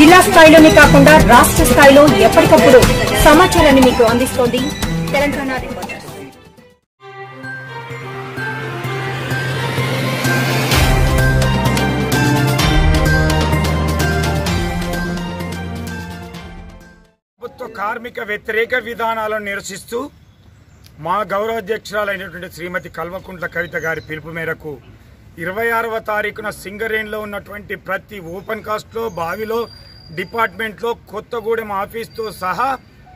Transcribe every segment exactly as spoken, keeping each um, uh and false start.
జిల్లా స్థాయిలోనే కాకుండా రాష్ట్ర స్థాయిలో ఎప్పటికప్పుడు సమాచారాన్ని మీకు అందిస్తోంది తెలంగాణ రిపోర్టర్. ప్రభుత్వ కార్మిక వ్యతిరేక విధానాలను నిరసిస్తూ మా గౌరవాధ్యక్షురాలైనటువంటి శ్రీమతి కల్వకుంట్ల కవిత గారి పిలుపు మేరకు ఇరవై ఆరవ తారీఖున సింగరేణిలో ఉన్నటువంటి ప్రతి ఓపెన్ కాస్ట్లో బావిలో డిపార్ట్మెంట్లో కొత్తగూడెం ఆఫీస్తో సహా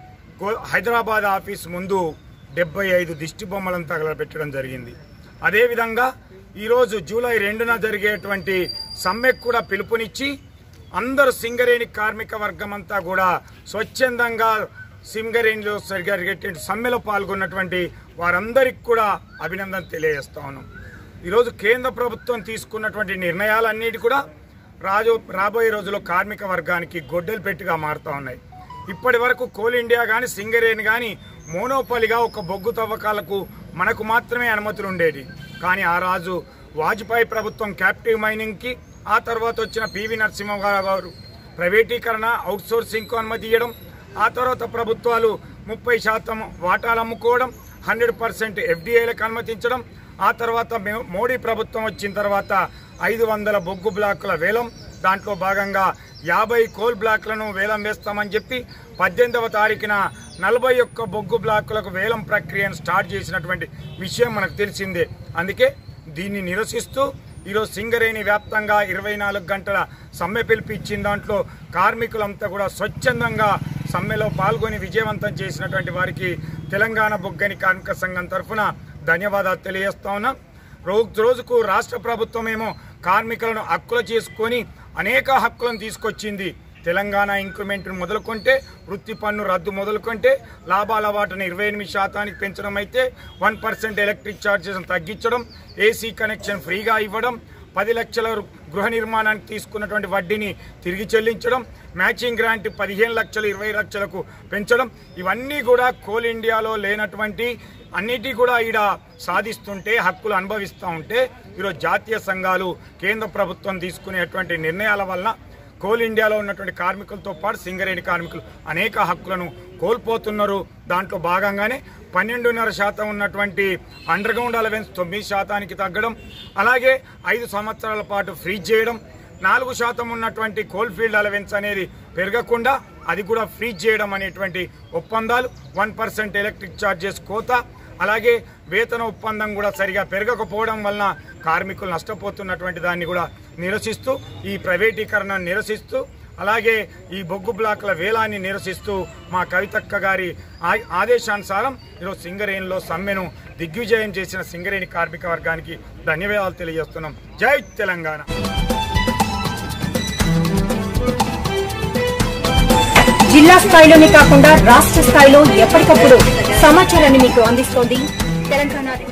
హైదరాబాద్ ఆఫీస్ ముందు డెబ్బై ఐదు దిష్టి బొమ్మలను తగలబెట్టడం జరిగింది. అదేవిధంగా ఈరోజు జూలై రెండున జరిగేటువంటి సమ్మెకు కూడా పిలుపునిచ్చి అందరూ సింగరేణి కార్మిక వర్గం అంతా కూడా స్వచ్ఛందంగా సింగరేణిలో జరిగేటువంటి సమ్మెలో పాల్గొన్నటువంటి వారందరికీ కూడా అభినందన తెలియజేస్తా ఉన్నాం. ఈరోజు కేంద్ర ప్రభుత్వం తీసుకున్నటువంటి నిర్ణయాలన్నిటి కూడా రాజు రాబోయే రోజుల్లో కార్మిక వర్గానికి గొడ్డలు పెట్టిగా మారుతూ ఉన్నాయి. ఇప్పటి వరకు కోల్ ఇండియా కానీ సింగరేణి కానీ మోనోపాలిగా ఒక బొగ్గు తవ్వకాలకు మనకు మాత్రమే అనుమతులు ఉండేది. కానీ ఆ రాజు వాజ్పేయి ప్రభుత్వం క్యాప్టివ్ మైనింగ్కి, ఆ తర్వాత వచ్చిన పివి నరసింహరావు గారు ప్రైవేటీకరణ అవుట్సోర్సింగ్కు అనుమతి ఇవ్వడం, ఆ తర్వాత ప్రభుత్వాలు ముప్పై శాతం వాటాలు అమ్ముకోవడం, హండ్రెడ్ పర్సెంట్ ఎఫ్డీఐలకు అనుమతించడం, ఆ తర్వాత మోడీ ప్రభుత్వం వచ్చిన తర్వాత ఐదు వందల బొగ్గు బ్లాకుల వేలం, దాంట్లో భాగంగా యాభై కోల్ బ్లాక్లను వేలం వేస్తామని చెప్పి పద్దెనిమిదవ తారీఖున నలభై ఒక్క బొగ్గు బ్లాకులకు వేలం ప్రక్రియను స్టార్ట్ చేసినటువంటి విషయం మనకు తెలిసిందే. అందుకే దీన్ని నిరసిస్తూ ఈరోజు సింగరేణి వ్యాప్తంగా ఇరవై నాలుగు గంటల సమ్మె పిలిపించిన దాంట్లో కార్మికులంతా కూడా స్వచ్ఛందంగా సమ్మెలో పాల్గొని విజయవంతం చేసినటువంటి వారికి తెలంగాణ బొగ్గని కార్మిక సంఘం తరఫున ధన్యవాదాలు తెలియజేస్తా ఉన్నాం. రోజు రోజుకు రాష్ట్ర ప్రభుత్వం ఏమో కార్మికులను హక్కులు చేసుకొని అనేక హక్కులను తీసుకొచ్చింది. తెలంగాణ ఇంక్రిమెంట్ను మొదలుకొంటే, వృత్తి పన్ను రద్దు మొదలుకొంటే, లాభాల వాటాను ఇరవై ఎనిమిది శాతానికి పెంచడం అయితే, వన్ పర్సెంట్ ఎలక్ట్రిక్ ఛార్జెస్ తగ్గించడం, ఏసీ కనెక్షన్ ఫ్రీగా ఇవ్వడం, పది లక్షల గృహ నిర్మాణానికి తీసుకున్నటువంటి వడ్డీని తిరిగి చెల్లించడం, మ్యాచింగ్ గ్రాంట్ పదిహేను లక్షలు ఇరవై లక్షలకు పెంచడం, ఇవన్నీ కూడా కోల్ ఇండియాలో లేనటువంటి అన్నిటి కూడా ఈడ సాధిస్తుంటే, హక్కులు అనుభవిస్తూ ఉంటే, ఈరోజు జాతీయ సంఘాలు కేంద్ర ప్రభుత్వం తీసుకునేటువంటి నిర్ణయాల వల్ల కోల్ ఇండియాలో ఉన్నటువంటి కార్మికులతో పాటు సింగరేణి కార్మికులు అనేక హక్కులను కోల్పోతున్నారు. దాంట్లో భాగంగానే పన్నెండున్నర శాతం ఉన్నటువంటి అండర్ గ్రౌండ్ అలవెన్స్ తొమ్మిది శాతానికి తగ్గడం, అలాగే ఐదు సంవత్సరాల పాటు ఫ్రీజ్ చేయడం, నాలుగు శాతం ఉన్నటువంటి కోల్ ఫీల్డ్ అలవెన్స్ అనేది పెరగకుండా అది కూడా ఫ్రీజ్ చేయడం అనేటువంటి ఒప్పందాలు, వన్ పర్సెంట్ ఎలక్ట్రిక్ ఛార్జెస్ కోత, అలాగే వేతన ఒప్పందం కూడా సరిగా పెరగకపోవడం వలన కార్మికులు నష్టపోతున్నటువంటి దాన్ని కూడా నిరసిస్తూ, ఈ ప్రైవేటీకరణ నిరసిస్తూ, అలాగే ఈ బొగ్గు బ్లాకుల వేలాన్ని నిరసిస్తూ మా కవితక్క గారి ఆదేశానుసారం ఈరోజు సింగరేణిలో సమ్మెను దిగ్విజయం చేసిన సింగరేణి కార్మిక వర్గానికి ధన్యవాదాలు తెలియజేస్తున్నాం. జై తెలంగాణ. జిల్లా స్థాయిలోనే కాకుండా రాష్ట్ర స్థాయిలో ఎప్పటికప్పుడు సమాచారాన్ని మీకు అందిస్తోంది తెలంగాణ.